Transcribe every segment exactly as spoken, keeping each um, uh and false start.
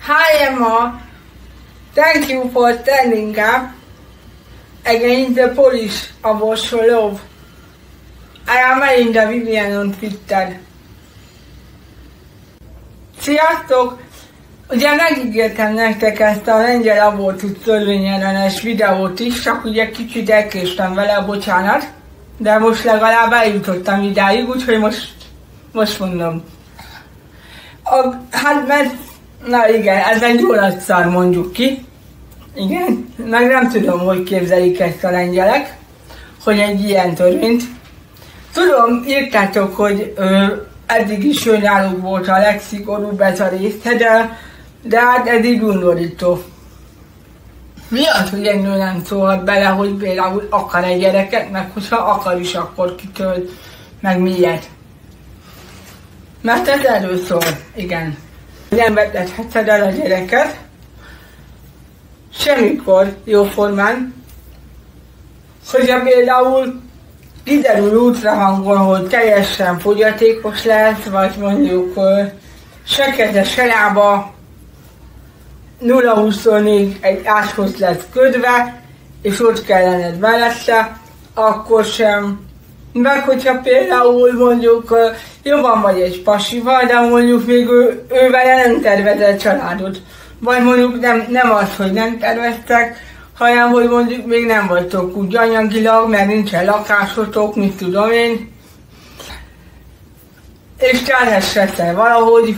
Hi Emma, thank you for standing up against the Polish abortion law. I am Melinda Vivian on Twitter. Sziasztok! Ugye megígértem nektek ezt a Lengyel Abortusz Törvény ellenes videót is, csak ugye kicsit elkéstem vele, bocsánat, de most legalább eljutottam idáig, úgyhogy most, most mondom. A, hát mert, na igen, ez egy nyulatszar mondjuk ki. Igen, meg nem tudom, hogy képzelik ezt a lengyelek, hogy egy ilyen törvényt. Tudom, írtátok, hogy ö, eddig is önállók volt a legszigorúbb ez a része, de, de hát ez így undorító. Mi az, hogy egy nő nem szólhat bele, hogy például akar egy gyereket, meg hogyha akar is, akkor kitől, meg miért? Mert ez erről szól, igen. Nem vetetheted el a gyereket, semmikor jóformán, hogyha például kiderül ultrahangon, hogy teljesen fogyatékos lesz, vagy mondjuk se keze, se lába, nulla huszonnégy egy áshoz lesz ködve, és ott kell lenned mellette, akkor sem. Meg hogyha például mondjuk jobban vagy egy pasival, de mondjuk még ő, ővel nem tervezel családot. Vagy mondjuk nem, nem az, hogy nem terveztek, hanem hogy mondjuk még nem vagytok úgy anyagilag, mert nincsen lakásotok, mit tudom én. És terhes leszel valahogy.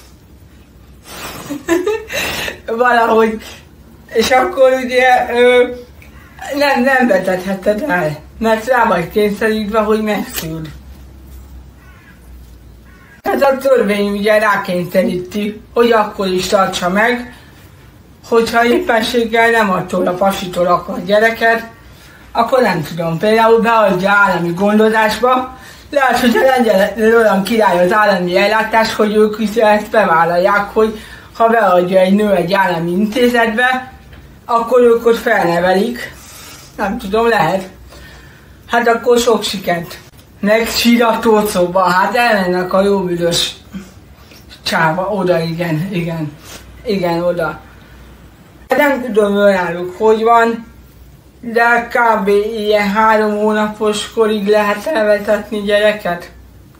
valahogy. És akkor ugye ö, nem, nem vetetheted el, mert rá vagy kényszerítve, hogy megszűd. Ez a törvény ugye rákényszeríti, hogy akkor is tartsa meg, hogyha éppenséggel nem attól a pasitól akar gyereket, akkor nem tudom, például beadja állami gondozásba, lehet, hogy a lengyel olyan király az állami ellátás, hogy ők is ezt bevállalják, hogy ha beadja egy nő egy állami intézetbe, akkor ők ott felnevelik. Nem tudom, lehet. Hát akkor sok sikert. Meg sírató szóba, hát elmennek a jó büdös csáva, oda, igen, igen, igen, oda. Nem tudom önálluk, hogy van, de kb. Ilyen három hónapos korig lehet elvetetni gyereket.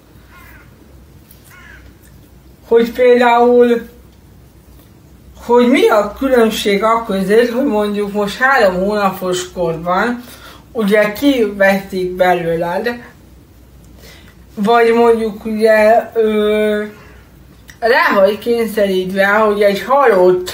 Hogy például, hogy mi a különbség akközött, hogy mondjuk most három hónapos korban, ugye kiveszik belőled, vagy mondjuk ugye ö, rá vagy kényszerítve, hogy egy halott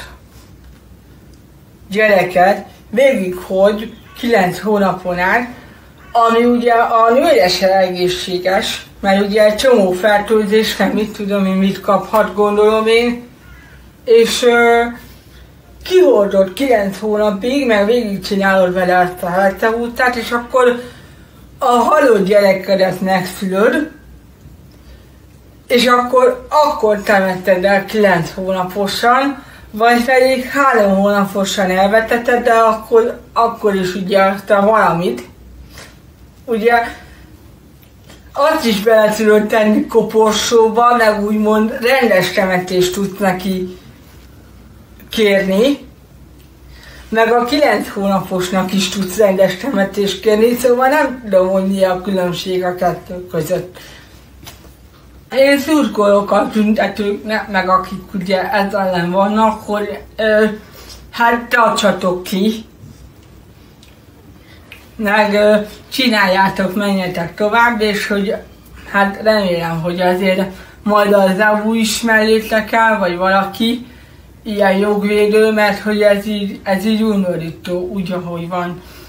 gyereket végighogy kilenc hónapon át, ami ugye a nőre se egészséges, mert ugye egy csomó fertőzésre, mit tudom én, mit kaphat, gondolom én, és ö, kihordod kilenc hónapig, meg végigcsinálod vele azt a herceútát, és akkor a halott gyerekedet megszülöd, és akkor, akkor temeted el kilenc hónaposan, vagy pedig három hónaposan elveteted, de akkor, akkor is ugye azt a valamit, ugye azt is bele tudod tenni koporsóba, meg úgymond rendes temetést tudsz neki kérni, meg a kilenc hónaposnak is tudsz rendes temetést kérni, szóval nem tudom, hogy mi a különbség a kettő között. Én szurkolok a tüntetőknek, meg akik ugye ez ellen vannak, hogy ö, hát tartsatok ki, meg ö, csináljátok, menjetek tovább, és hogy hát remélem, hogy azért majd az é u is mellétek el, vagy valaki ilyen jogvédő, mert hogy ez így, ez így undorító, úgy ahogy van.